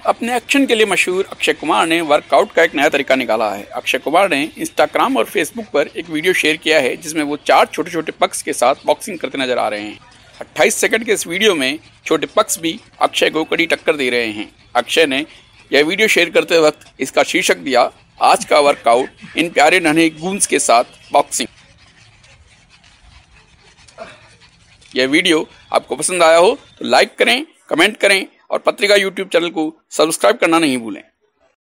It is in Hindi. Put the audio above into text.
अपने एक्शन के लिए मशहूर अक्षय कुमार ने वर्कआउट का एक नया तरीका निकाला है। अक्षय कुमार ने इंस्टाग्राम और फेसबुक पर एक वीडियो शेयर किया है जिसमें वो 4 छोटे छोटे पक्स के साथ बॉक्सिंग करते नजर आ रहे हैं। 28 सेकंड के इस वीडियो में छोटे पक्स भी अक्षय को कड़ी टक्कर दे रहे हैं। अक्षय ने यह वीडियो शेयर करते वक्त इसका शीर्षक दिया, आज का वर्कआउट इन प्यारे नन्हे गूंज के साथ बॉक्सिंग। यह वीडियो आपको पसंद आया हो तो लाइक करें, कमेंट करें और पत्रिका यूट्यूब चैनल को सब्सक्राइब करना नहीं भूलें।